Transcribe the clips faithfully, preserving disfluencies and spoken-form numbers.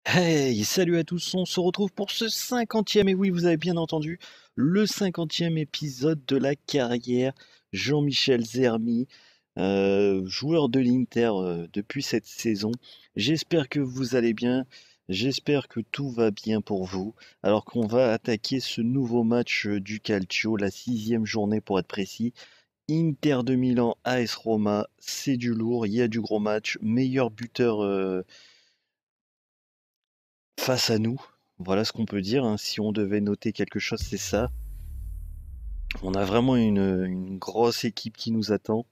Hey, salut à tous, on se retrouve pour ce cinquantième, et oui, vous avez bien entendu, le cinquantième épisode de la carrière Jean-Michel Zermi, euh, joueur de l'Inter euh, depuis cette saison. J'espère que vous allez bien, j'espère que tout va bien pour vous, alors qu'on va attaquer ce nouveau match euh, du Calcio, la sixième journée pour être précis. Inter de Milan, A S Roma, c'est du lourd, il y a du gros match, meilleur buteur euh, face à nous. Voilà ce qu'on peut dire, hein. Si on devait noter quelque chose, c'est ça. On a vraiment une, une grosse équipe qui nous attend.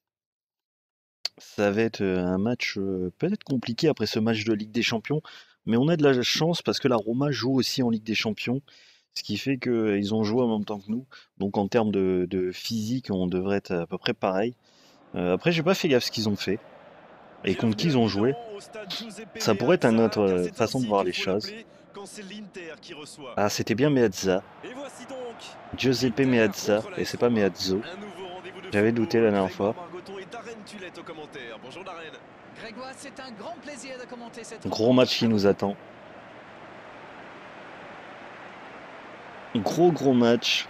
Ça va être euh, un match euh, peut-être compliqué après ce match de Ligue des Champions, mais on a de la chance parce que la Roma joue aussi en Ligue des Champions, ce qui fait qu'ils ont joué en même temps que nous. Donc en termes de, de physique, on devrait être à peu près pareil. Euh, après, j'ai pas fait gaffe ce qu'ils ont fait et contre qui Bienvenue ils à ont joué. Milan, au stade Giuseppe Ça pourrait être une Meazza, autre car euh, c'est façon de ainsi voir qu'il les faut choses. l'appeler quand c'est l'Inter qui reçoit. Ah, c'était bien Meazza, Et voici donc Giuseppe l'Inter Meazza, contre la et S c'est pas Roma. Meazzo. Un nouveau rendez-vous de J'avais douté la football. dernière Grégoire fois. Margoton et Darren Tulette aux commentaires. Bonjour Darren. Grégoire, c'est un grand plaisir de commenter cette Gros rencontre. match qui nous attend. Gros gros match.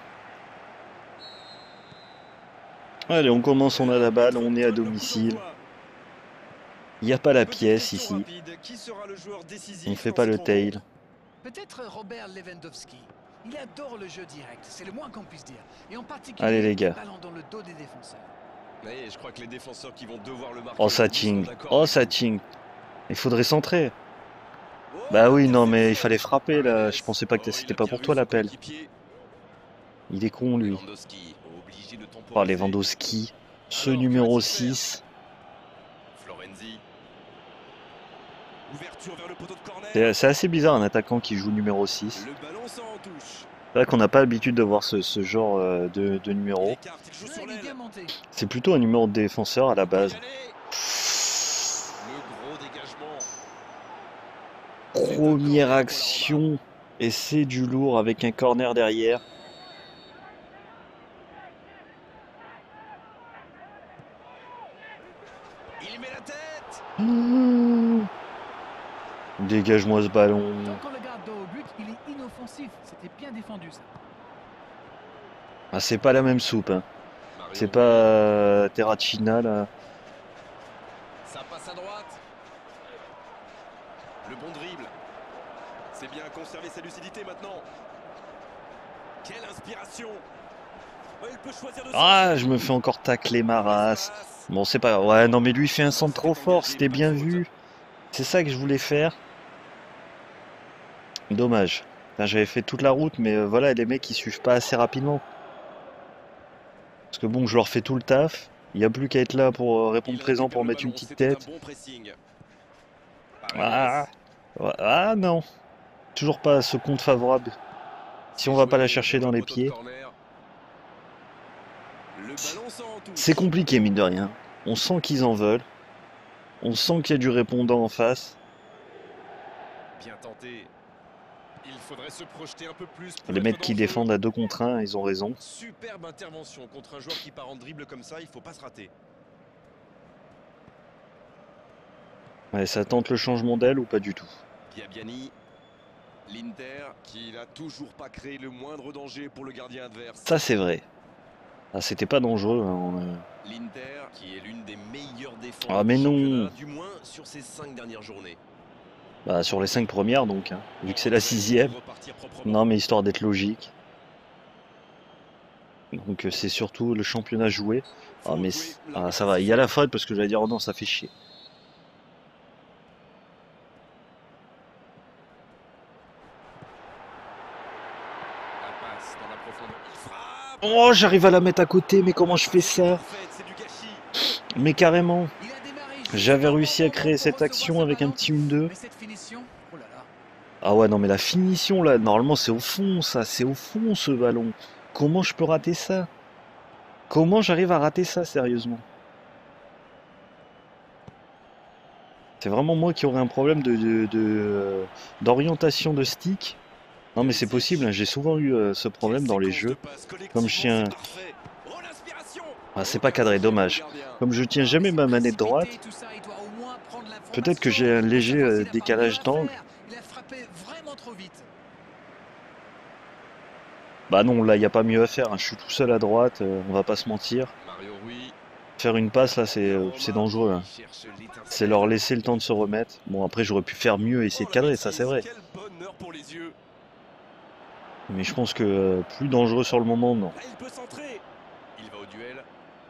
Allez, on commence, on a la balle, on est à Donne le coup domicile. d'envoi. Il n'y a pas la Petite pièce question ici. rapide. Qui sera le joueur On décisif fait dans pas cette le tail. rencontre? Peut-être Robert Lewandowski. Il adore le jeu direct, c'est le moins qu'on puisse dire. Et en Allez particulier, les les gars. ballons dans le dos des défenseurs. Oui, je crois que les défenseurs qui vont devoir le marquer Oh ça aujourd'hui seront ting. d'accord Oh avec ça vous. ting. Il faudrait centrer. Oh, Bah oui, non mais il l'interception. fallait frapper là. Je Paredes. pensais pas que Oh, il c'était a pas bien pour vu toi son l'appel. coéquipier. Il est con lui. Lewandowski, obligé de Oh temporiser. Lewandowski. Ce Alors, que numéro va-t-il faire? six. Florenzi. Ouverture vers le poteau de C'est corner. c'est assez bizarre un attaquant qui joue numéro six. Le ballon sort en touche. C'est vrai qu'on n'a pas l'habitude de voir ce, ce genre euh, de, de Il numéro. écarte, il joue Ah, sur il est bien l'aile. monté. C'est plutôt un numéro de défenseur à la Il peut y base. aller. Le gros dégagement. C'est un Première corner pour la Roma. action, et c'est du lourd avec un corner derrière. Il met la tête. Mmh. Dégage-moi ce ballon. Tant qu'on le garde dos au but, il est inoffensif. C'était bien défendu ça. Ah, c'est pas la même soupe, hein. Mario C'est pas Rui. euh, Terracina là. Ça passe à droite. Le bon dribble. C'est bien conserver sa lucidité maintenant. Quelle inspiration. Oh, il peut choisir de Ah, je centrer. me fais encore tacler ma race. L'espace. Bon, c'est pas. Ouais, non, mais lui il fait un Oh, centre c'était trop fort, engagé, c'était pas de bien faute. vu. C'est ça que je voulais faire. Dommage. Enfin, j'avais fait toute la route, mais euh, voilà, les mecs ils suivent pas assez rapidement. Parce que bon, je leur fais tout le taf. Il n'y a plus qu'à être là pour euh, répondre Il présent, récupère pour le mettre une ballon, petite c'était un tête. bon pressing. Ah, Paredes. ouais, ah non, toujours pas ce compte favorable. Si on C'est va pas la joué chercher vers le dans les poteau de pieds, corner. Le ballon sort en c'est touche. compliqué mine de rien. On sent qu'ils en veulent. On sent qu'il y a du répondant en face. Bien tenté. Il faudrait se projeter un peu plus pour Les être mecs qui dangereux. défendent à deux contre un, ils ont raison. Superbe intervention contre un joueur qui part en dribble comme ça, il faut pas se rater. Ouais, ça tente le changement d'aile ou pas du tout. Biabiani, l'Inter qui n'a toujours pas créé le moindre danger pour le gardien adverse. Ça c'est vrai. Ah, c'était pas dangereux, hein, on, euh. L'Inter qui est l'une des meilleures défenses Ah du mais championnat, non. du moins sur ces cinq dernières journées. Bah, sur les cinq premières donc, hein, vu que c'est la Entrée sixième. pour repartir proprement. Non mais histoire d'être logique. Donc euh, c'est surtout le championnat joué. Ah mais Faute, oui, c- ah, l'arbitre ça a va, il y a la sifflé. faute parce que j'allais dire oh non ça fait chier. La passe dans la profondeur. Il frappe. Oh, j'arrive à la mettre à côté, mais comment je fais L'interception ça? parfaite, c'est du gâchis. Mais carrément. Il a démarré J'avais juste au bon réussi à moment créer pour cette recevoir action ce avec un ballon. petit une deux. Mais cette finition, oh là là. Ah ouais, non, mais la finition là, normalement c'est au fond ça, c'est au fond ce ballon. Comment je peux rater ça? Comment j'arrive à rater ça sérieusement? C'est vraiment moi qui aurais un problème de, de- de, euh, d'orientation de stick. Non mais c'est possible, hein, j'ai souvent eu euh, ce Quelle problème dans les séquence de jeux. passes Comme je collectivement, tiens... c'est parfait. Oh l'inspiration. Ah, c'est pas Aucun cadré, danger pour le dommage. gardien. Comme je tiens Ah, mais jamais c'est ma manette précipité droite, tout ça. Il doit au moins prendre peut-être que l'information j'ai un pour léger savoir euh, s'il a parvenir à décalage le d'angle. faire. Il développé vraiment trop vite. Bah non, là, il n'y a pas mieux à faire, hein. Je suis tout seul à droite, euh, on va pas se mentir. Mario Rui. Faire une passe, là, c'est euh, c'est Donnarumma dangereux, hein. qui cherche l'étincelle. C'est leur laisser le temps de se remettre. Bon, après, j'aurais pu faire mieux et essayer de Oh, la cadrer, ça c'est maîtrise, vrai. quel bonheur pour les yeux. Mais je pense que euh, plus dangereux sur le moment, non. Là, il peut centrer. Il va au duel.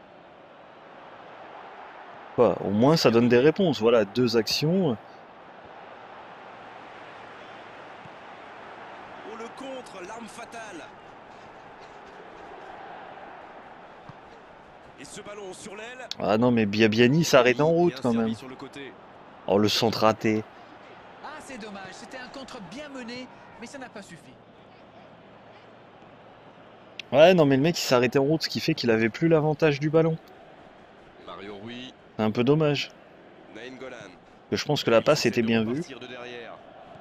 Quoi, au moins, ça donne des réponses. Voilà, deux actions. Oh, le contre, l'arme fatale. Et ce ballon sur l'aile. Ah non, mais Biabiani s'arrête en route Bien quand servi même. sur le côté. Oh, le centre raté. Ah, c'est dommage. C'était un contre bien mené, mais ça n'a pas suffi. Ouais, non, mais le mec, il s'est arrêté en route, ce qui fait qu'il avait plus l'avantage du ballon. Mario Rui. C'est un peu dommage. Nainggolan. Que je pense que la passe Il était essaie de bien vue. repartir de derrière.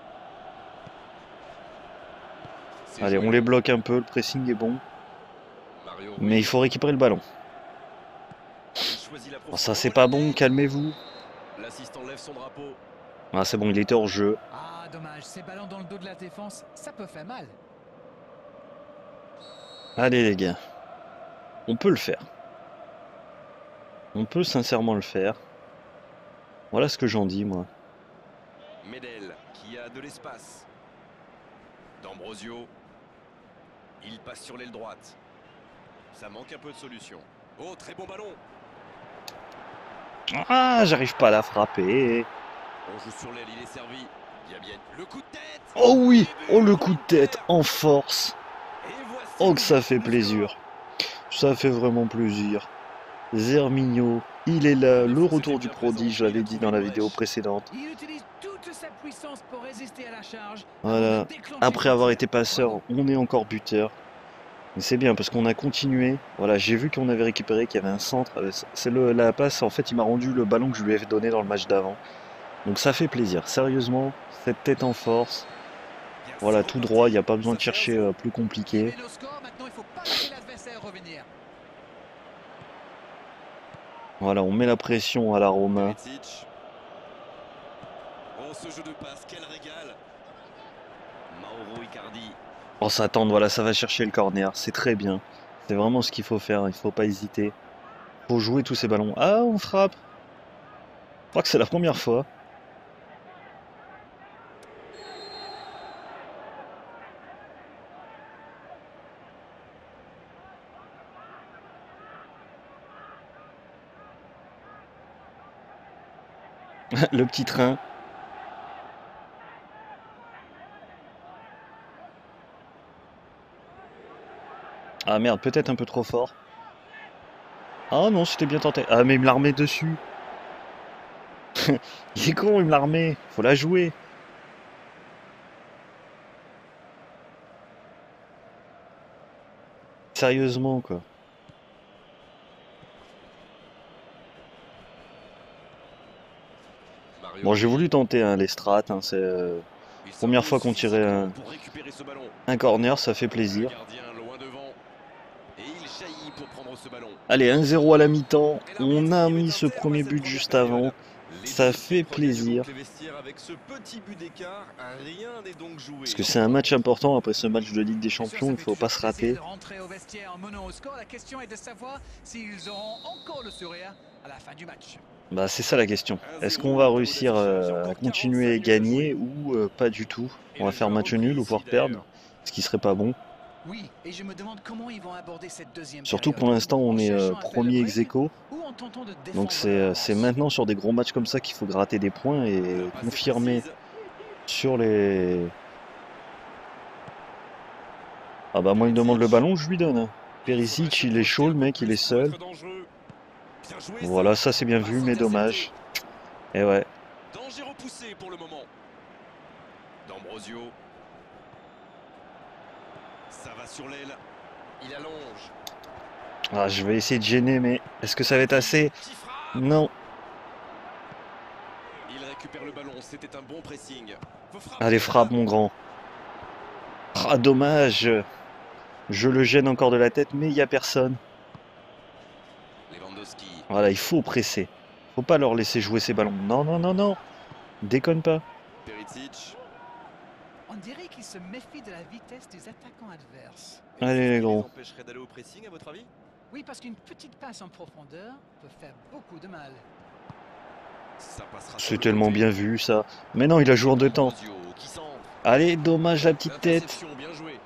C'est Allez, joué. on les bloque un peu, le pressing est bon. Mario Rui. Mais il faut récupérer le ballon. Il choisit la Oh, ça, c'est profondeur, pas la bon, tête. calmez-vous. L'assistant lève son drapeau. Ah, c'est bon, il était hors jeu. Ah, dommage. Ces ballons dans le dos de la défense, ça peut faire mal. Allez, les gars. On peut le faire. On peut sincèrement le faire. Voilà ce que j'en dis, moi. Medel qui a de l'espace. D'Ambrosio. Il passe sur l'aile droite. Ça manque un peu de solution. Oh, très bon ballon. Ah, j'arrive pas à la frapper. On joue sur l'aile, il est servi. Bien, bien. Le coup de tête. Oh oui, Et oh le but. coup de tête en force. Et voici Oh que ça fait le plaisir. score. Ça fait vraiment plaisir. Zermigno, il est là, le retour du prodige, je l'avais dit dans la vidéo précédente. Il utilise toute sa puissance pour résister à la charge. Voilà. Après avoir été passeur, on est encore buteur. Mais c'est bien parce qu'on a continué. Voilà, j'ai vu qu'on avait récupéré, qu'il y avait un centre. C'est le la passe, en fait, il m'a rendu le ballon que je lui avais donné dans le match d'avant. Donc ça fait plaisir. Sérieusement, cette tête en force. Voilà, tout droit, il n'y a pas besoin de chercher euh, plus compliqué. Le score, maintenant, il faut pas laisser l'adversaire revenir. Voilà, on met la pression à la Roma. Perisic. Oh, ce jeu de passe, quel régal. Mauro Icardi. Oh, ça tente, voilà, ça va chercher le corner. C'est très bien. C'est vraiment ce qu'il faut faire, il faut pas hésiter. Il faut jouer tous ces ballons. Ah, on frappe. Je crois que c'est la première fois. Le petit train. Ah merde, peut-être un peu trop fort. Ah non, c'était bien tenté. Ah mais il me l'a remis dessus. Il est con, il me l'a remis. Faut la jouer. Sérieusement, quoi. Mario Bon, j'ai Rui. voulu tenter hein, les strats. Hein, c'est euh, Il première s'impose fois qu'on tirait un, physiquement pour récupérer ce ballon. un corner, ça fait Le plaisir. gardien loin devant. Et il jaillit pour prendre ce ballon. Allez, un zéro à la mi-temps. Et l'arbitre On a qui met mis un ce terme à premier cette but première juste période. avant. Les Ça deux fait équipes reviennent plaisir. donc les vestiaires avec ce petit but d'écart. Rien n'est donc joué. Parce que c'est un match important après ce match de Ligue des Bien sûr, Champions, ça il fait faut pas toujours se plaisir rater. de rentrer au vestiaire en menant au score. La question est de savoir s'ils auront encore le sourire à la fin du match. Bah c'est ça la question. Est-ce qu'on va réussir euh, à continuer et gagner ou euh, pas du tout? On va faire match nul ou voire perdre, ce qui serait pas bon. Oui, et je me demande comment ils vont aborder cette deuxième Surtout période. pour l'instant on En est euh, cherchant à faire premier le ex break aequo. ou en tentant de défendre Donc c'est leur euh, avance. c'est maintenant sur des gros matchs comme ça qu'il faut gratter des points et La passe est confirmer précise. sur les... Ah bah moi il me demande le ballon, je lui donne. hein. Perisic il est chaud le mec, il est seul. Bien joué, Voilà, ça. ça c'est bien Passe vu mais interceptée. dommage. Et ouais. Danger repoussé pour le moment. D'Ambrosio. Ça va sur l'aile. Il allonge. Ah je vais essayer de gêner mais est-ce que ça va être assez? Qui frappe. Non. Il récupère le ballon. C'était un bon pressing. Faut frapper. Allez frappe mon grand. Ah dommage. Je le gêne encore de la tête mais il n'y a personne. Lewandowski. Voilà, il faut presser. Faut pas leur laisser jouer ces ballons. Non, non, non, non. Déconne pas. Perisic. On dirait qu'il se méfie de la vitesse des attaquants adverses. Et Allez, c'est ce les qui les gros. empêcherait d'aller au pressing, à votre avis? Oui, parce qu'une petite passe en profondeur peut faire beaucoup de mal. Ça passera sur C'est le tellement côté. bien vu, ça. Mais non, il a joué en deux temps. Ambrosio qui centre. Allez, dommage la petite tête. Interception, bien joué.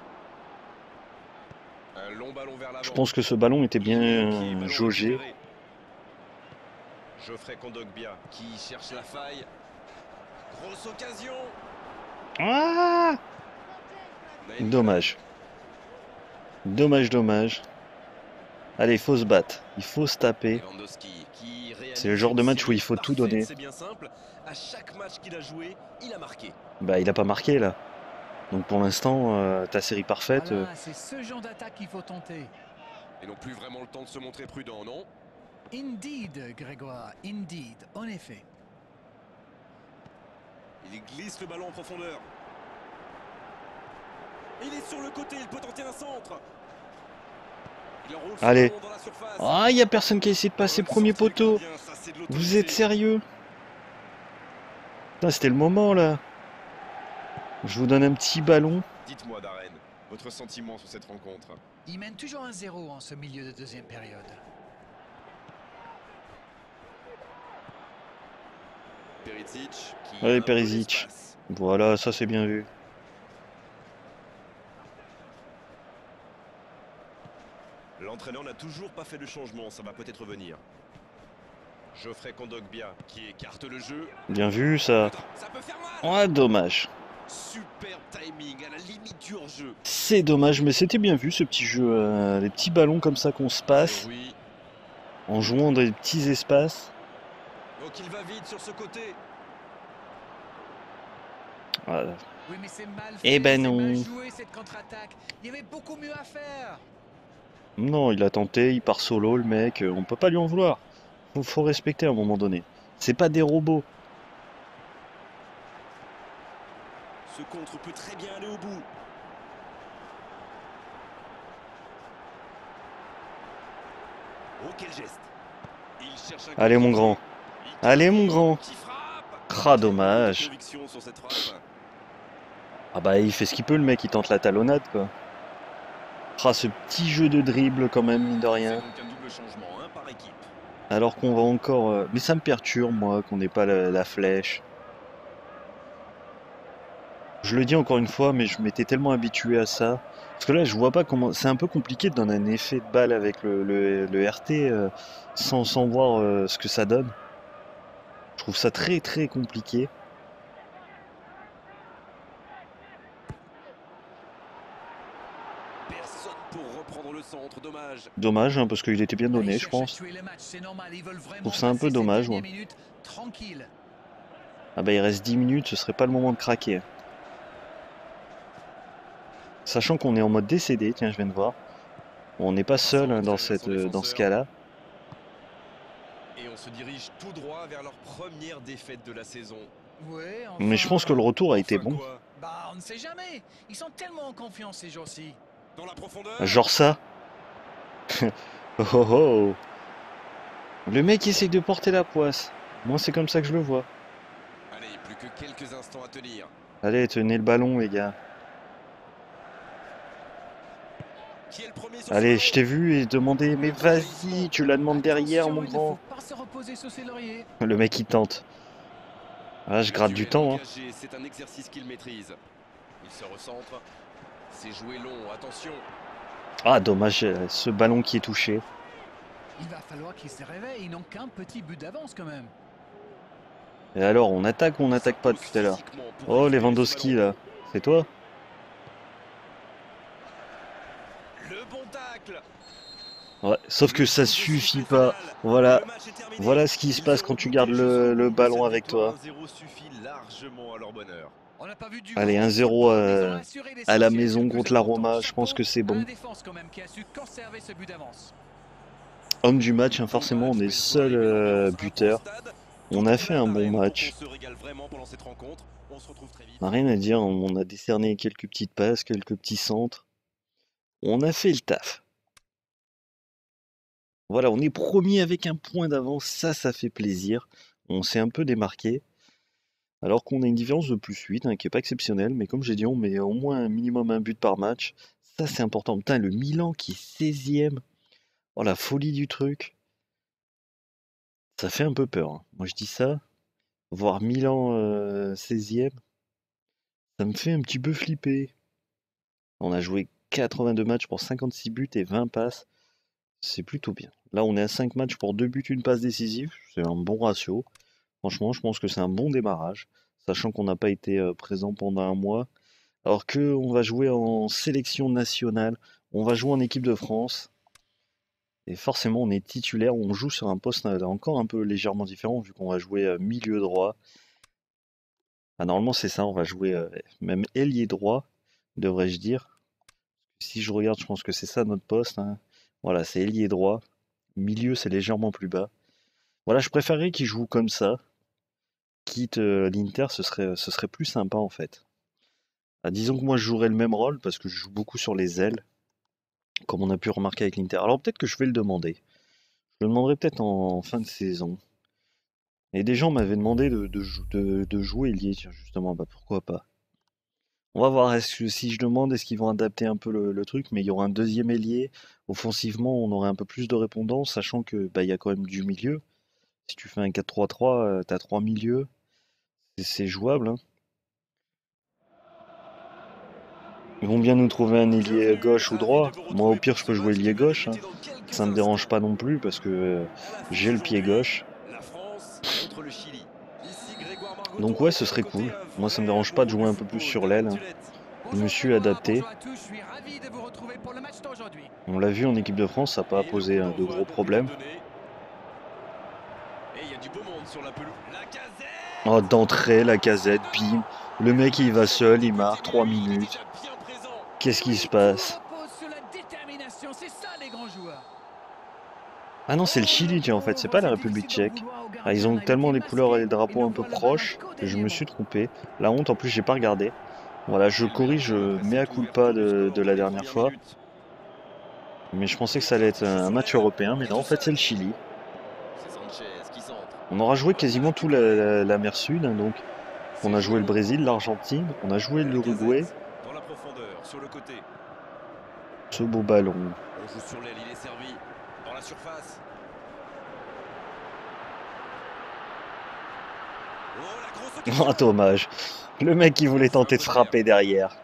Un long ballon vers l'avant. Je pense que ce ballon était bien Il met au pied, euh, ballon jaugé. récupéré. Geoffrey Kondogbia qui cherche la faille. Grosse occasion. Ah! Nainggolan. Dommage. Dommage, dommage. Allez, il faut se battre. Il faut se taper. Lewandowski qui réalise C'est le genre de une match où il série faut tout parfaite, donner. C'est bien simple. À chaque match qu'il a joué, il a marqué. Bah, il a pas marqué, là. Donc pour l'instant, euh, ta série parfaite... euh, Voilà, c'est ce genre d'attaque qu'il faut tenter. Et non plus vraiment le temps de se montrer prudent, non? Indeed, Grégoire, indeed, en effet. Il glisse le ballon en profondeur. Il est sur le côté, il peut tenter un centre. Il enroule son Allez. ballon dans la surface. Ah, il y a personne qui a essayé de passer Bonne premier sortie du poteau. gardien, ça, c'est de Vous l'autorité. êtes sérieux? Putain, c'était le moment, là. Je vous donne un petit ballon. Dites-moi, Darren, votre sentiment sur cette rencontre? Il mène toujours un zéro en ce milieu de deuxième période. Perisic qui Allez, a un peu Perisic. l'espace. Voilà, ça c'est bien vu. L'entraîneur n'a toujours pas fait de changement, ça va peut-être venir. Geoffrey Kondogbia qui écarte le jeu. Bien vu, ça. Ça peut faire mal. Ah, dommage. Super timing à la limite du hors-jeu. C'est dommage, mais c'était bien vu, ce petit jeu. euh, les petits ballons comme ça qu'on se passe, Oui. en jouant dans des petits espaces. Donc il va vite sur ce côté. Voilà. Oui, mais c'est mal Eh fait, ben c'est non. mal joué cette contre-attaque. Il y avait beaucoup mieux à faire. Non, il a tenté, il part solo, le mec. euh, On peut pas lui en vouloir. Faut, faut respecter à un moment donné. C'est pas des robots. Ce contre peut très bien aller au bout. Oh, quel geste. Il cherche un Allez, mon contre-pied. grand. Il Allez, mon tire, grand. qui frappe. Ah, Quel dommage. manque de conviction sur cette frappe. Ah bah, il fait ce qu'il peut, le mec, il tente la talonnade, quoi. Ah, ce petit jeu de dribble, quand même, mine de C'est rien. donc un double changement, hein, par équipe. Alors qu'on va encore... euh, Mais ça me perturbe, moi, qu'on n'ait pas la, la flèche. Je le dis encore une fois, mais je m'étais tellement habitué à ça. Parce que là, je vois pas comment... C'est un peu compliqué de donner un effet de balle avec le, le- le R T euh, sans, sans voir euh, ce que ça donne. Je trouve ça très très compliqué. Personne pour reprendre le centre, dommage. Dommage, hein, parce qu'il était bien Là, donné, ils je cherchent à pense. tuer le match, c'est normal, ils veulent vraiment trouve ça un peu passer ces dommage, dernières ouais. minutes tranquille. Ah bah il reste dix minutes, ce serait pas le moment de craquer. Sachant qu'on est en mode décédé, tiens, je viens de voir. On n'est pas seul hein, dans, cette, euh, dans ce cas-là. Et on se dirige tout droit vers leur première défaite de la saison. Ouais, Mais je pense que enfin, le retour a été Enfin bon. quoi? bah, on ne sait jamais. Ils sont tellement en confiance ces jours-ci. Dans la profondeur. Genre ça. Oh oh oh. Le mec essaye de porter la poisse. Moi c'est comme ça que je le vois. Allez, plus que quelques instants à tenir. Allez, tenez le ballon les gars. Qui est le premier sur Allez, ce je t'ai vu et demandé, mais vas-y, tu la demandes derrière Attention, mon il ne grand. faut pas se reposer sur ses lauriers. Le mec il tente. Ah, je Le gratte du duel temps. Hein. engagé, c'est un exercice qu'il maîtrise. Il se recentre. C'est joué long, attention. Ah, dommage, euh, ce ballon qui est touché. Il va falloir qu'ils se réveillent. Ils n'ont qu'un petit but d'avance quand même. Et alors, on attaque ou on n'attaque pas depuis tout à l'heure? Physiquement pour Oh, récupérer ce Lewandowski ballon. là. C'est toi? Le bon tacle. Ouais, sauf que ça suffit pas. Voilà. Le match est terminé. Voilà ce qui se Ils passe ont quand tu rebooté gardes le jeu le, sur le but. ballon Cette avec victoire toi. un zéro suffit largement à leur bonheur. On n'a pas vu du Allez, grand un zéro football, mais ils ont euh, assuré à la l'essentiel, maison c'est le plus contre la important. Roma, je pense Chapeau que c'est à bon. la défense quand même qui a su conserver ce but d'avance. Homme du match, hein, forcément, on est le seul euh, buteur. On a fait un bon match. On se régale vraiment pendant cette rencontre. On se retrouve très vite. On n'a rien à dire, on a décerné quelques petites passes, quelques petits centres. On a fait le taf. Voilà, on est premier avec un point d'avance, ça, ça fait plaisir. On s'est un peu démarqué. Alors qu'on a une différence de plus huit, hein, qui est pas exceptionnelle, mais comme j'ai dit, on met au moins un minimum un but par match. Ça, c'est important. Putain, le Milan qui est seizième. Oh, la folie du truc. Ça fait un peu peur, hein. Moi, je dis ça. Voir Milan euh, seizième, ça me fait un petit peu flipper. On a joué quatre-vingt-deux matchs pour cinquante-six buts et vingt passes. C'est plutôt bien. Là, on est à cinq matchs pour deux buts, une passe décisive. C'est un bon ratio. Franchement, je pense que c'est un bon démarrage, sachant qu'on n'a pas été euh, présent pendant un mois. Alors que on va jouer en sélection nationale, on va jouer en équipe de France. Et forcément, on est titulaire, on joue sur un poste euh, encore un peu légèrement différent, vu qu'on va jouer euh, milieu droit. Ah, normalement, c'est ça, on va jouer euh, même ailier droit, devrais-je dire. Si je regarde, je pense que c'est ça notre poste, hein. Voilà, c'est ailier droit. Milieu, c'est légèrement plus bas. Voilà, je préférerais qu'il joue comme ça. Quitte euh, l'Inter, ce serait, ce serait plus sympa en fait. Ah, disons que moi je jouerais le même rôle parce que je joue beaucoup sur les ailes, comme on a pu remarquer avec l'Inter. Alors peut-être que je vais le demander. Je le demanderai peut-être en, en fin de saison. Et des gens m'avaient demandé de, de, jou- de- de jouer ailier, tiens, justement, bah pourquoi pas. On va voir, est-ce que si je demande, est-ce qu'ils vont adapter un peu le, le truc, mais il y aura un deuxième ailier. Offensivement, on aurait un peu plus de répondants, sachant que bah, il y a quand même du milieu. Si tu fais un quatre trois trois, euh, t'as trois milieux, c'est c'est jouable, hein. Ils vont bien nous trouver un Que ailier vu, gauche ou ravi de droit. vous Moi, au retrouver pire, pour je ce peux jouer match qui ailier va gauche, hein. débuter dans quelques Ça me dérange instants. pas non plus parce que euh, À l'affiche j'ai le pied aujourd'hui, gauche. la France contre le Chili. Ici Grégoire Donc Margoton ouais, et ce sur le serait côté cool. un Moi, ça me vrai dérange pas de gourou jouer du un peu plus football, sur David l'aile, hein. Tulette. Je me Bonjour suis Grégoire, adapté. bonjour à tous, je suis ravi de vous retrouver pour le match d'aujourd'hui. On l'a vu en équipe de France, ça n'a pas Et le posé coup euh, de d'envoi gros donc est problèmes. donné. Et il y a du beau monde sur la pelouse. La Oh, casette. d'entrée, la casette, bim. Le mec, il va seul, il marque trois Lui, il est minutes. déjà bien présent. Qu'est-ce qui se Oui, tout passe? repose sur la détermination, c'est ça les grands joueurs. Ah non, c'est le Oh le Chili, tiens, en fait, c'est pauvre, pas la c'est République difficile d'en tchèque. vouloir au Ah, ils gardien, ont là, il était tellement les couleurs et masqué, les il drapeaux ne un peu voit le ballon proches qu'au que je dernier me suis moment. trompé. La honte, en plus, j'ai pas regardé. Voilà, je Et le corrige Mercato euh, après mea cette culpa ouverture du de, score de dans la les dernière premières fois. minutes. Mais je pensais que ça allait Christophe être qui joue un sur match l'aile. européen, mais Il est non, tout en fait, c'est seul. le Chili. C'est Sanchez qui centre. On aura joué Bonne quasiment tout la, récupérée. la- la mer Sud, hein, donc. On C'est a joué le Giroud. Brésil, l'Argentine, on a joué La l'Uruguay. casette dans la profondeur, sur le côté. Ce beau ballon. On joue sur l'aile, il est servi. Dans la surface. Oh, la grosse occasion. Oh, dommage. Le mec qui voulait C'est un tenter de peu d'air. frapper derrière.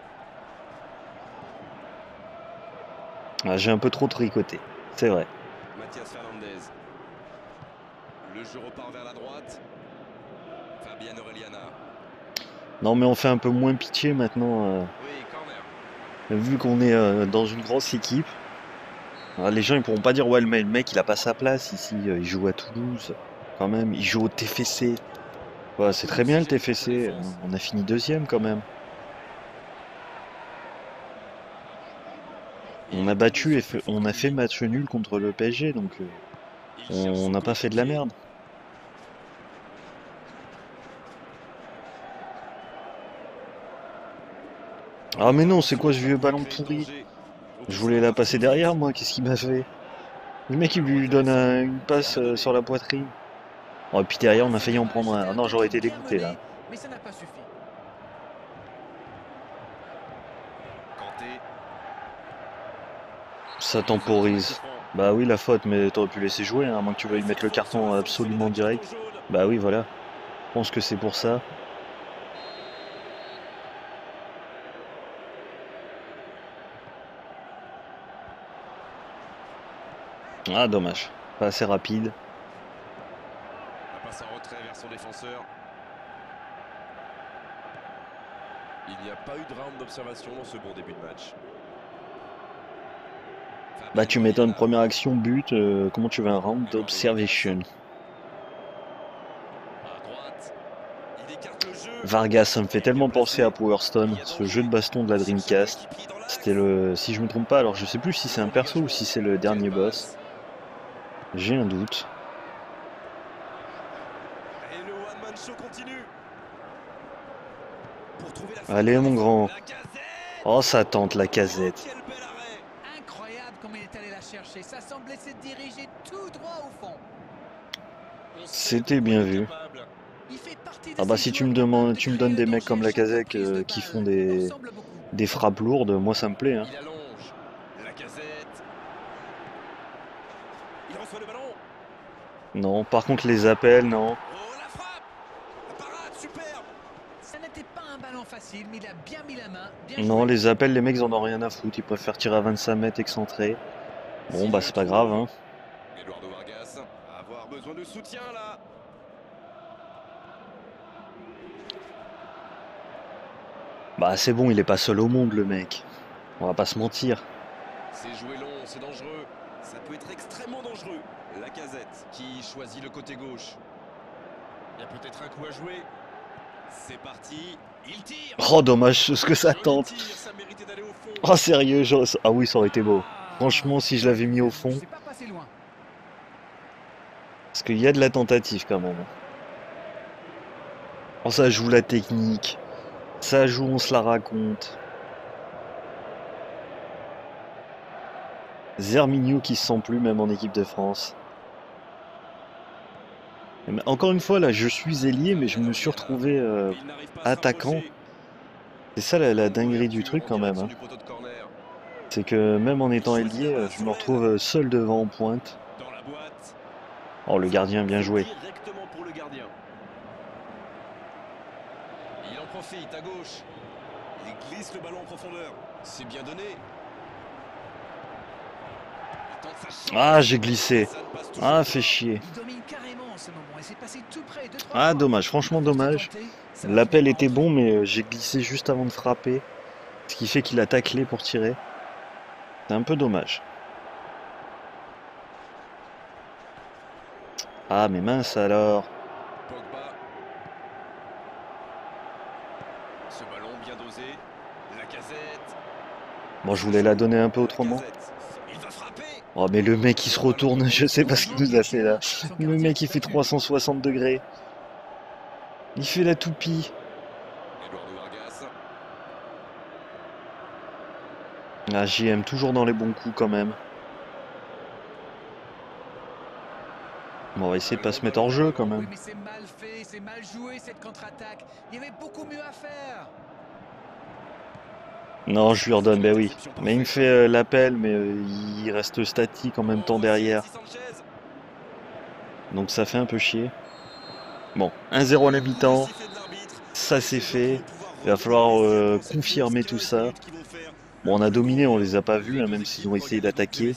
Ah, j'ai un peu trop tricoté, c'est vrai. Mathias Fernandez. Le jeu repart vers la droite. Fabian Orellana. Non, mais on fait un peu moins pitié maintenant, euh, Oui, corner. vu qu'on est euh, dans une grosse équipe. Ah, les gens ils pourront pas dire ouais le mec, le mec il a pas sa place ici, euh, il joue à Toulouse, quand même, il joue au T F C. Ouais, c'est très bien le Oxygène cette T F C, défense. on a fini deuxième quand même. On Il a est tombé battu et sur fait- plus fort on que a fait lui. match nul contre le P S G, donc euh, Il cherche on son n'a pas fait de la coéquipier. merde. Ah mais non, c'est quoi ce vieux ballon pourri? Je voulais la passer derrière moi, qu'est-ce qu'il m'a fait? Le mec il lui donne un- une passe euh, sur la poitrine. Oh, et puis derrière on a failli en prendre un. Ah non, j'aurais été dégoûté là. Mais ça n'a pas suffi. Kanté. Ça temporise. Bah oui, la faute, mais t'aurais pu laisser jouer, hein, à moins que tu veuilles mettre le carton absolument direct. Bah oui, voilà. Je pense que c'est pour ça. Ah, dommage. Pas assez rapide. La passe en retrait vers son défenseur. Il n'y a pas eu de round d'observation dans ce bon début de match. Bah tu m'étonnes, première action, but, euh, comment tu veux un round d'observation? À droite, il écarte le jeu. Vargas, ça me fait tellement penser à Power Stone, ce jeu de baston de la Dreamcast. C'était le... Si je me trompe pas, alors je sais plus si c'est un perso ou si c'est le dernier boss. J'ai un doute. Et le one man show continue. Pour trouver la Allez mon grand. La casette. Oh ça tente la casette. Quel bel arrêt. Incroyable comme il est allé la chercher. Ça semblait se diriger tout droit au fond. C'était bien vu. Il fait partie de Ah bah ces si tu me joueurs capables demandes, de tu me créer donnes le des mecs danger comme à chaque Lacazette prise euh, de qui balle. font Il des, ressemble beaucoup. des frappes lourdes, moi ça me plaît, hein. Il allonge. Lacazette. Il reçoit le ballon. Non, par contre les appels, non. Oh, la frappe. La parade, superbe. Ça n'était pas un ballon facile, mais il a bien mis la main. Bien Non, joué. les appels, les mecs ils en ont rien à foutre, ils préfèrent tirer à vingt-cinq mètres excentré. Bon S'il bah le c'est pas grave, trouve. hein. Eduardo Vargas va avoir besoin de soutien là. Bah c'est bon, il est pas seul au monde le mec. On va pas se mentir. C'est joué long, c'est dangereux. Ça peut être extrêmement dangereux. Lacazette qui choisit le côté gauche. Il y a peut-être un coup à jouer. C'est parti. Il tire. Oh dommage ce que ça Joli tente. tir, ça méritait d'aller au fond. Oh sérieux, genre- ah oui ça aurait été beau. Ah, Franchement si je l'avais mis au fond, c'est pas passé loin. parce qu'il y a de la tentative quand même. Oh ça joue la technique. Ça joue, on se la raconte. Zermigno qui se sent plus même en équipe de France. Mais encore une fois là, je suis ailier mais je me suis retrouvé euh, Il n'arrive pas à attaquant. s'approcher. C'est ça la, la dinguerie du truc quand même, hein. Du poteau de corner. C'est que même en étant ailier, euh, je me retrouve seul devant en pointe. Dans la boîte. Oh le gardien bien joué. Directement pour le gardien. Il en profite à gauche. Il glisse le ballon en profondeur. C'est bien donné. Il tente sa chance. Ah j'ai glissé. Ça ne passe toujours Ah pas. fait chier. Il domine carrément en ce moment et c'est passé tout près. Deux, trois Ah fois. dommage, franchement À force de dommage. tenter, ça va L'appel finir par était entrer. bon mais euh, j'ai glissé juste avant de frapper. Ce qui fait qu'il a taclé pour tirer. C'est un peu dommage. Ah mais mince alors. Pogba. Ce ballon bien dosé. Lacazette. Bon je voulais la donner un peu autrement. Lacazette. Il va frapper. Oh mais le mec il se retourne, je sais pas ce qu'il nous a fait là. Le mec il fait trois cent soixante degrés. Il fait la toupie. Eduardo Vargas. Ah J M toujours dans les bons coups quand même. Bon, on va essayer de pas se mettre hors jeu quand Oui, même. mais c'est mal fait, c'est mal joué cette contre-attaque. Il y avait beaucoup mieux à faire. Non je lui redonne, ben oui. Mais il me fait euh, l'appel mais euh, il reste statique en même temps derrière. Donc ça fait un peu chier. Bon, un zéro à la mi-temps. Ça c'est fait. Il va falloir euh, confirmer tout ça. Bon on a dominé, on les a pas vus, hein, même s'ils ont essayé d'attaquer.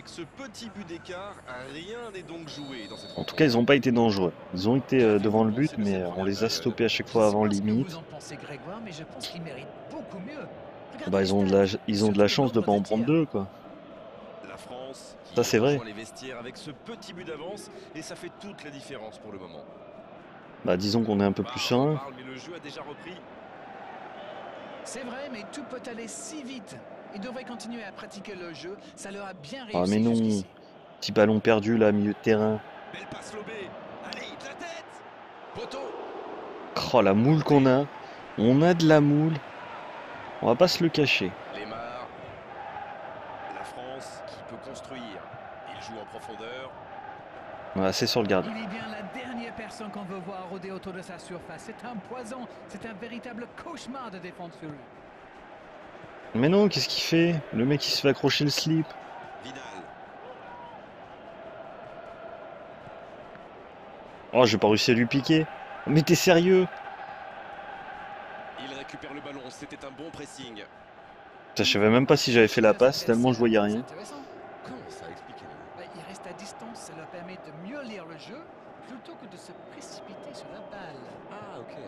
En tout cas ils n'ont pas été dangereux. Ils ont été euh, devant le but mais euh, on les a stoppés à chaque fois avant limite. Vous en pensez, Grégoire, mais je pense qu'ils méritent beaucoup mieux. Regardez Bah les ils ont de la, stats, ils ont de la surtout chance de le pas en nombre de prendre tirs. deux quoi. Ça c'est vrai. Les vestiaires avec ce petit but d'avance et ça fait toute la différence pour le moment. Bah disons qu'on est un peu plus serein. Parle, mais le jeu a déjà repris. C'est vrai, mais tout peut aller si vite. Ils devraient continuer à pratiquer le jeu. Ça leur a bien réussi Ah mais non. jusqu'ici. Petit ballon perdu là, milieu de terrain. Belle passe lobée. Allez, de la tête. Poteau. Oh la moule qu'on a. On a de la moule. On va pas se le cacher. Lemar. La France qui peut construire. Il joue en profondeur. Ouais, c'est sur le gardien. Il est bien la dernière personne qu'on veut voir rôder autour de sa surface. C'est un poison. C'est un véritable cauchemar de défendre sur lui. Mais non, qu'est-ce qu'il fait? Le mec il se fait accrocher le slip. Vidal. Oh j'ai pas réussi à lui piquer. Mais t'es sérieux? Il récupère le ballon. C'était un bon pressing. Putain, je savais même pas si j'avais fait la passe, tellement je voyais rien. C'est intéressant. Comment ça, expliquez-nous. Bah, il reste à distance. Ça leur permet de mieux lire le jeu plutôt que de se précipiter sur la balle. Ah, ok.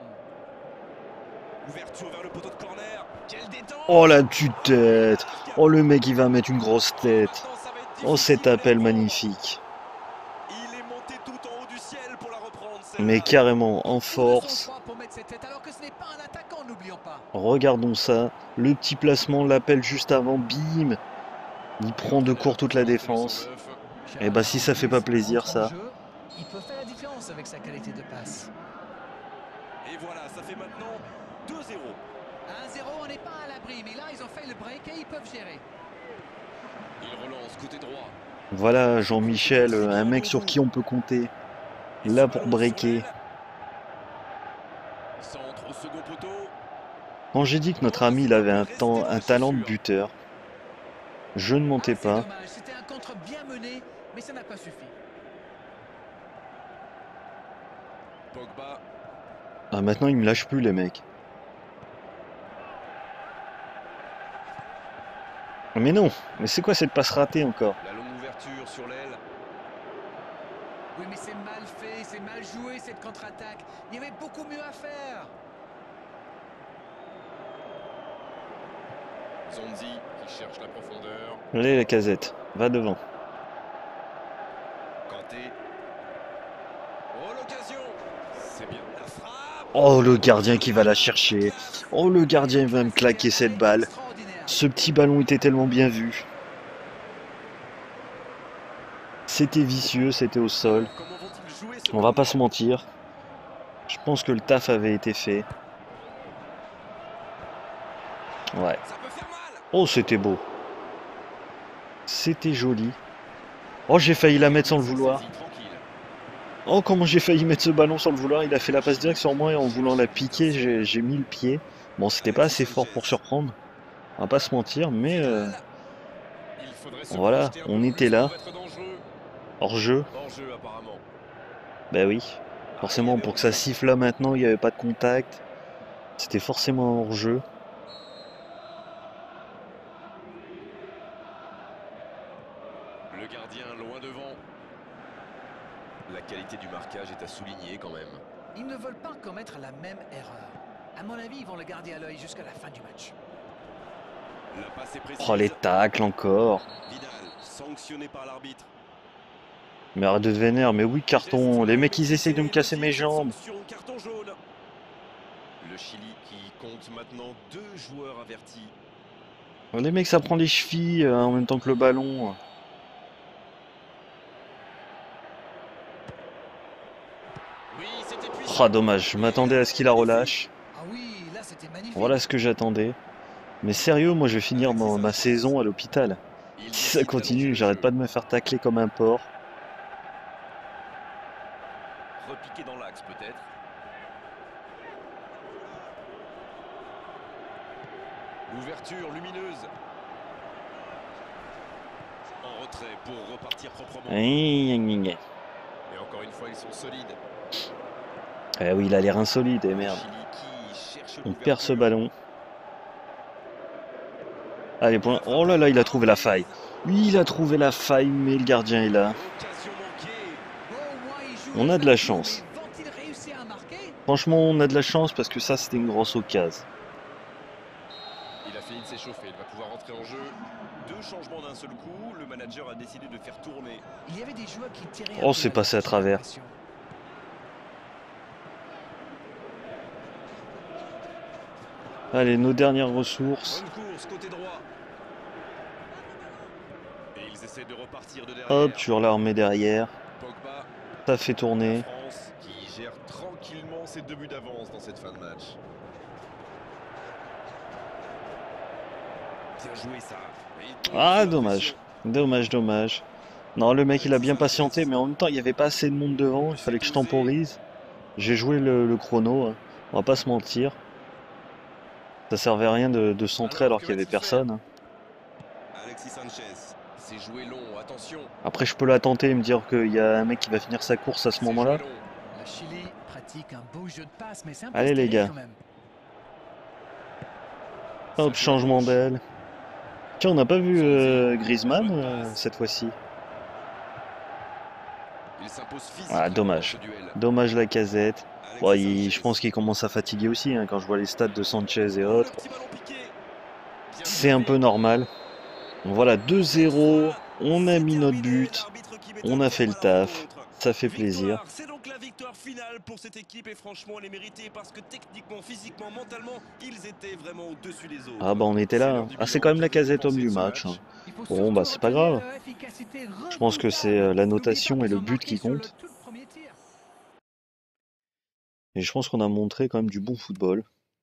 Hmm. Ouverture vers le poteau de corner. Quelle détente. Oh la tue-tête. Oh le mec il va mettre une grosse tête. Maintenant, ça va être Oh cet difficile, appel mais magnifique. il est monté tout en haut du ciel pour la reprendre. celle-là. Mais carrément en Tous deux sont force. froids pour mettre cette tête, alors que ce n'est pas un attaquant, n'oublions pas. Regardons ça. Le petit placement, l'appel juste avant, bim. Il prend de court toute la défense. Eh bah si ça fait pas plaisir ça. Il peut faire la différence avec sa qualité de passe. Et voilà, ça fait maintenant deux zéro. un zéro, on n'est pas à l'abri, mais là ils ont fait le break et ils peuvent gérer. Il relance côté droit. Voilà Jean-Michel, un mec sur qui on peut compter. Là pour breaker. Centre au second poteau. Quand j'ai dit que notre ami il avait un, temps, un talent de buteur, je ne mentais Ah, c'est pas. dommage, c'était un contre bien mené, mais ça n'a pas suffi. Pogba. Ah, maintenant, ils me lâchent plus, les mecs. Mais non, mais c'est quoi cette passe ratée encore? La longue ouverture sur l'aile. Oui, mais c'est mal fait, c'est mal joué cette contre-attaque. Il y avait beaucoup mieux à faire. Zonzi qui cherche la profondeur. Allez, la casette, va devant. Kanté. Oh, l'occasion. C'est bien. La frappe. Oh, le gardien qui va la chercher. Oh, le gardien va me claquer cette balle. Extraordinaire. Ce petit ballon était tellement bien vu. C'était vicieux, c'était au sol. Comment vont-ils jouer ce On va pas se mentir. Je pense que le taf avait été fait. Ouais. Ça peut faire mal. Oh, c'était beau. C'était joli. Oh, j'ai failli la mettre sans le vouloir. Saisie tranquille. Oh, comment j'ai failli mettre ce ballon sans le vouloir. Il a fait la passe directe sur moi et en voulant la piquer, j'ai j'ai mis le pied. Bon, c'était pas assez fort pour surprendre. On va pas se mentir, mais euh, Vidal. Il faudrait se voilà, projeter un on peu était plus là, pour être dangereux. hors jeu. Hors jeu apparemment. Ben oui, Ah, forcément, il y pour avait que ça hors-jeu. siffle là maintenant, il n'y avait pas de contact. C'était forcément hors jeu. Le gardien loin devant. La qualité du marquage est à souligner quand même. Ils ne veulent pas commettre la même erreur. À mon avis, ils vont le garder à l'œil jusqu'à la fin du match. La passe est précise. Oh, les tacles encore. Vidal, sanctionné par l'arbitre. Mais arrête de te vénère, mais oui, carton. Les mecs, ils essayent de me casser mes jambes. Sanction, carton jaune. Le Chili qui compte maintenant deux joueurs avertis. Les mecs, ça prend les chevilles euh, en même temps que le ballon. Oui, c'était puissant. Ah, dommage, je m'attendais à ce qu'il la relâche. Ah oui, là c'était magnifique. Voilà ce que j'attendais. Mais sérieux, moi je vais finir ma, ma saison à l'hôpital. Il Si ça décide continue, d'allonger le j'arrête jeu. pas de me faire tacler comme un porc. Repiqué dans l'axe peut-être. L'ouverture lumineuse. En retrait pour repartir proprement. Aïe, aïe, aïe. Et encore une fois, ils sont solides. Eh oui, il a l'air insolide, et Le merde. Chili qui cherche On perd ce l'ouverture. ballon. Allez, point. Oh là là, il a trouvé la faille. Oui, il a trouvé la faille, mais le gardien est là. Occasion manquée. Bon, au moins, ils jouent On au a de la ballon, chance. mais vont-ils réussir à marquer? Franchement, on a de la chance parce que ça, c'était une grosse occasion. Il a fini de s'échauffer, il va pouvoir rentrer en jeu. Deux changements d'un seul coup, le manager a décidé de faire tourner. Il y avait des joueurs qui tiraient un Oh, peu c'est la passé à tête, j'ai travers. l'impression. Allez, nos dernières ressources. Bonne course, côté droit. Et ils essaient de repartir de derrière. Hop, tu la remets derrière. Pogba, Ça fait la tourner. France qui gère tranquillement ses deux buts d'avance dans cette fin de match. Bien joué ça. Et il tombe Ah, sous la dommage. pression. Dommage, dommage. Non, le mec, il a bien patienté, mais en même temps, il n'y avait pas assez de monde devant. Il fallait que je temporise. J'ai joué le, le chrono, hein. On va pas se mentir. Ça servait à rien de, de centrer alors que qu'il y avait va-t-il faire? personne, hein. Alexis Sanchez, c'est joué long, attention. Après, je peux la tenter et me dire qu'il y a un mec qui va finir sa course à ce C'est moment-là. joué long. Le Chili pratique un beau jeu de passe, mais c'est un peu Allez, les stérile gars. quand même. Ça Hop, joue à changement gauche. d'aile. Tiens, on n'a pas vu Zonzi, euh, Griezmann bonne euh, passe. cette fois-ci. Il s'impose physiquement Ah, dans dommage. ce duel. Dommage la casette. Alexis Bon, il- Sanchez. je pense qu'il commence à fatiguer aussi, hein, quand je vois les stats de Sanchez et Oh, le autres. petit ballon piqué. Bien C'est un joué. peu normal. Voilà, deux zéro. On a C'est mis notre terminé, but. l'arbitre qui met On un a terme fait le à la taf. rencontre. Ça fait plaisir. Victoire, c'est donc la victoire finale pour cette équipe et franchement elle est méritée parce que techniquement, physiquement, mentalement, ils étaient vraiment au-dessus des autres. Ah bah on était C'est là. l'heure hein. du Ah, c'est bilan. quand même la Que avez-vous casette homme pensé du de ce match, hein. match? Il faut Bon, surtout bah c'est pas retenir grave. leur efficacité Je pense que c'est redoutable. euh, la N'oubliez pas notation et qu'ils le ont but marqué qui sur le compte. tout premier tir. Et je pense qu'on a montré quand même du bon football.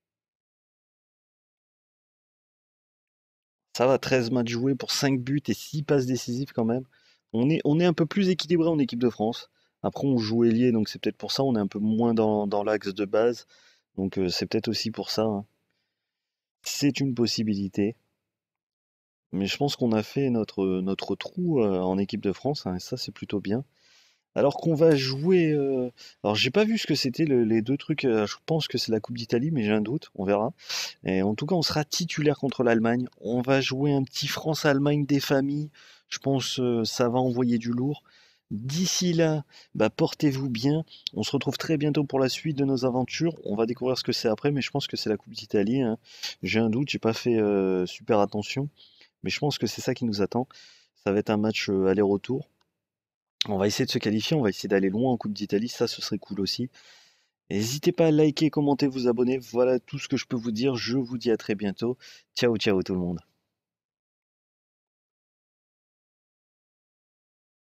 Ça va, treize matchs joués pour cinq buts et six passes décisives quand même. On est, on est un peu plus équilibré en équipe de France. Après, on joue ailier, donc c'est peut-être pour ça on est un peu moins dans, dans l'axe de base. Donc euh, c'est peut-être aussi pour ça, hein. C'est une possibilité. Mais je pense qu'on a fait notre, notre trou euh, en équipe de France, hein, et ça c'est plutôt bien. Alors qu'on va jouer. euh, Alors j'ai pas vu ce que c'était le- les deux trucs. euh, Je pense que c'est la Coupe d'Italie, mais j'ai un doute. On verra. Et en tout cas, on sera titulaire contre l'Allemagne. On va jouer un petit France-Allemagne des familles. Je pense que ça va envoyer du lourd. D'ici là, bah, portez-vous bien. On se retrouve très bientôt pour la suite de nos aventures. On va découvrir ce que c'est après, mais je pense que c'est la Coupe d'Italie, hein. J'ai un doute, j'ai pas fait euh, super attention, mais je pense que c'est ça qui nous attend. Ça va être un match euh, aller-retour. On va essayer de se qualifier, on va essayer d'aller loin en Coupe d'Italie, ça ce serait cool aussi. N'hésitez pas à liker, commenter, vous abonner. Voilà tout ce que je peux vous dire. Je vous dis à très bientôt. Ciao, ciao tout le monde.